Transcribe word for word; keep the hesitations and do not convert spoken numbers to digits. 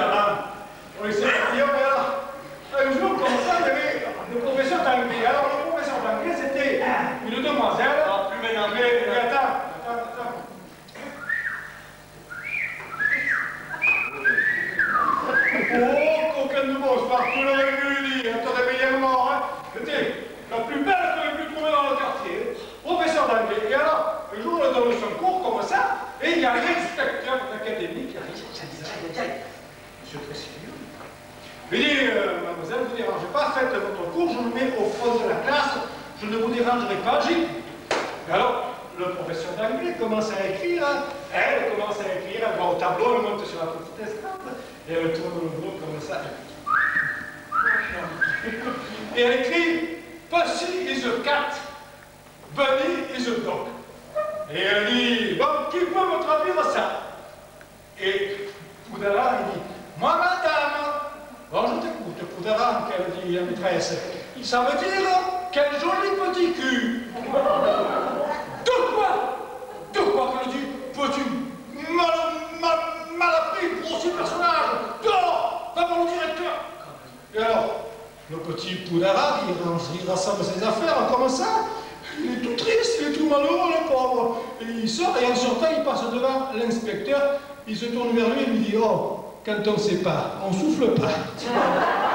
gamin. Oui, c'est bien, mais alors, un jour, comme ça, il y avait le professeur d'anglais. Alors, le professeur d'anglais, c'était une demoiselle. Ah, plus maintenant. Mais, mais attends, attends, attends. Oh, coquin de bon, partout l'aurait vu dire, te réveiller le mort, hein. C'était la plus belle que j'avais pu trouver dans le quartier. Professeur d'anglais. Et alors, un jour, on est dans son cours, comme ça, et il y a l'inspecteur d'académie qui arrive. Monsieur Tressilieu. Il dit, euh, mademoiselle, ne vous dérangez pas, faites votre cours, je me mets au fond de la classe, je ne vous dérangerai pas, j'y. Et alors, le professeur d'anglais commence à écrire, hein. Elle commence à écrire, elle va au tableau, elle monte sur la petite estrade, et elle tourne le dos comme ça. Et elle écrit, Pussy is a cat, Bunny is a dog. Et elle dit, bon, qui peut me traduire ça? Et Poudara, il dit, moi, madame. Bon, je t'écoute, Poudara, qu'elle dit la maîtresse. Ça veut dire, quel joli petit cul. De quoi? De quoi qu'elle dit, petit, mal, mal, mal appris, grossier personnage. Dehors, va voir le directeur. Et alors, le petit Poudara, il, il rassemble ses affaires, comme ça. Il est tout triste, il est tout malheureux, le pauvre. Et il sort, et en sortant, il passe devant l'inspecteur. Il se tourne vers lui et lui dit, oh, quand on ne sait pas, on souffle pas.